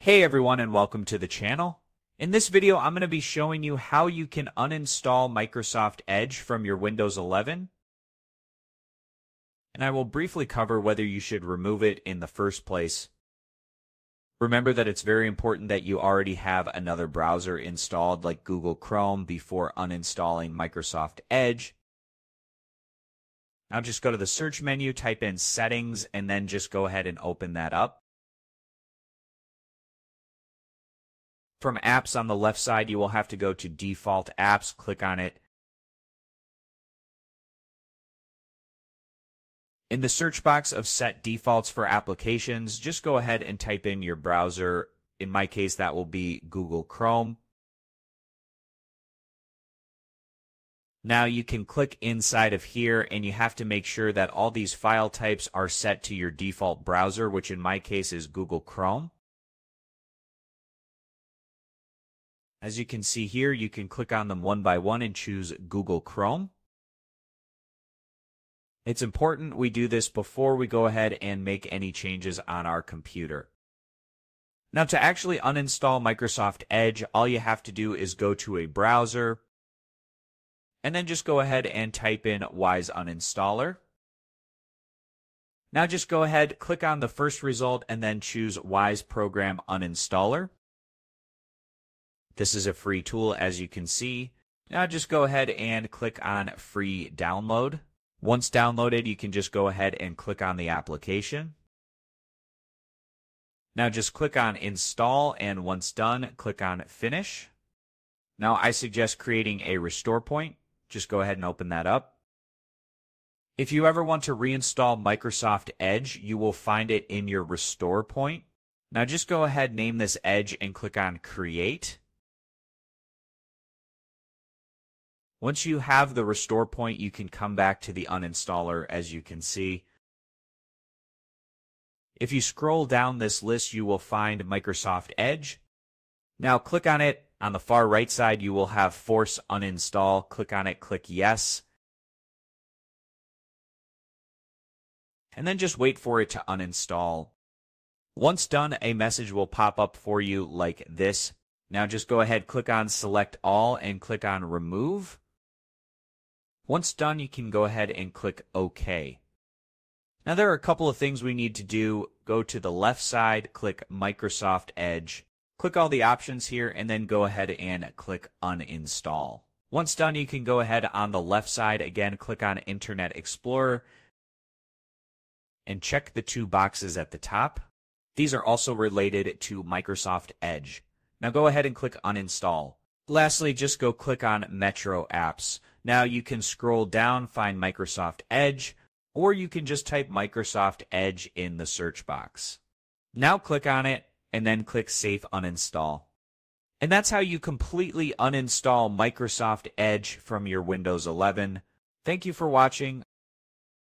Hey everyone, and welcome to the channel. In this video, I'm going to be showing you how you can uninstall Microsoft Edge from your Windows 11. And I will briefly cover whether you should remove it in the first place. Remember that it's very important that you already have another browser installed like Google Chrome before uninstalling Microsoft Edge. Now just go to the search menu, type in Settings, and then just go ahead and open that up. From Apps on the left side, you will have to go to Default Apps, click on it. In the search box of Set Defaults for Applications, just go ahead and type in your browser. In my case, that will be Google Chrome. Now you can click inside of here, and you have to make sure that all these file types are set to your default browser, which in my case is Google Chrome. As you can see here, you can click on them one by one and choose Google Chrome. It's important we do this before we go ahead and make any changes on our computer. Now, to actually uninstall Microsoft Edge, all you have to do is go to a browser and then just go ahead and type in Wise Uninstaller. Now just go ahead, click on the first result, and then choose Wise Program Uninstaller. This is a free tool, as you can see. Now just go ahead and click on Free Download. Once downloaded, you can just go ahead and click on the application. Now just click on Install, and once done, click on Finish. Now I suggest creating a restore point. Just go ahead and open that up. If you ever want to reinstall Microsoft Edge, you will find it in your restore point. Now just go ahead, name this Edge, and click on Create. Once you have the restore point, you can come back to the uninstaller, as you can see. If you scroll down this list, you will find Microsoft Edge. Now click on it. On the far right side, you will have Force Uninstall. Click on it, click Yes. And then just wait for it to uninstall. Once done, a message will pop up for you like this. Now just go ahead, click on Select All, and click on Remove. Once done, you can go ahead and click OK. Now there are a couple of things we need to do. Go to the left side, click Microsoft Edge. Click all the options here, and then go ahead and click Uninstall. Once done, you can go ahead on the left side, again, click on Internet Explorer, and check the two boxes at the top. These are also related to Microsoft Edge. Now go ahead and click Uninstall. Lastly, just go click on Metro Apps. Now you can scroll down, find Microsoft Edge, or you can just type Microsoft Edge in the search box. Now click on it, and then click Safe Uninstall. And that's how you completely uninstall Microsoft Edge from your Windows 11. Thank you for watching.